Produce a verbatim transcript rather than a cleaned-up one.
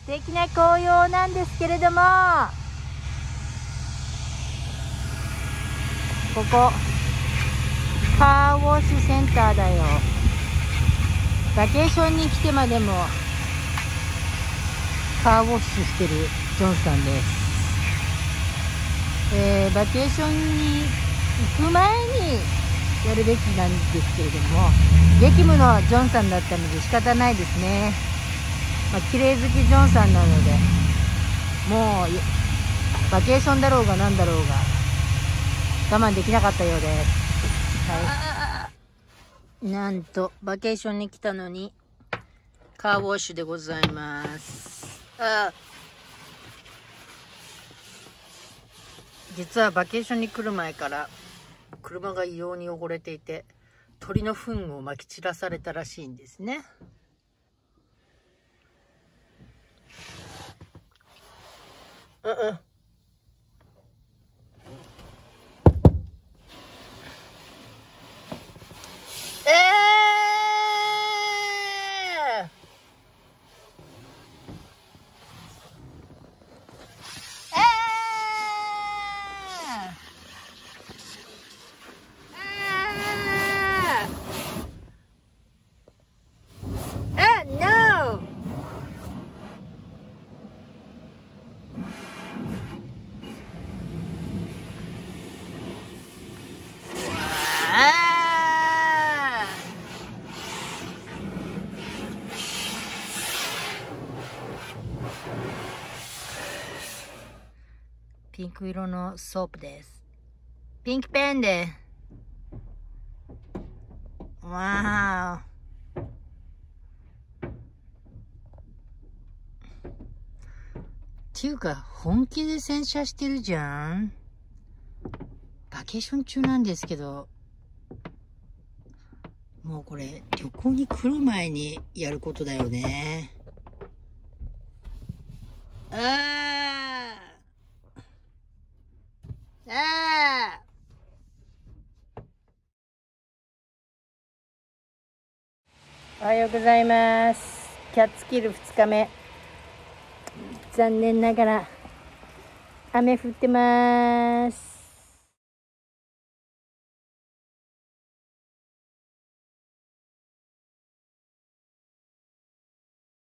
素敵な紅葉なんですけれども、ここカーウォッシュセンターだよ。バケーションに来てまでもカーウォッシュしてるジョンさんです。えー、バケーションに行く前にやるべきなんですけれども、激務のジョンさんだったので仕方ないですね。まあ、綺麗好きジョンさんなので、もうバケーションだろうがなんだろうが我慢できなかったようです。はい、なんとバケーションに来たのにカーウォッシュでございます。あ、実はバケーションに来る前から車が異様に汚れていて、鳥の糞をまき散らされたらしいんですね。うんうん。えーピンク色のソープです。ピンクペンで。わー。っていうか、本気で洗車してるじゃん。バケーション中なんですけど、もうこれ、旅行に来る前にやることだよね。あー。あー。おはようございます。キャッツキルふつかめ。残念ながら雨降ってます。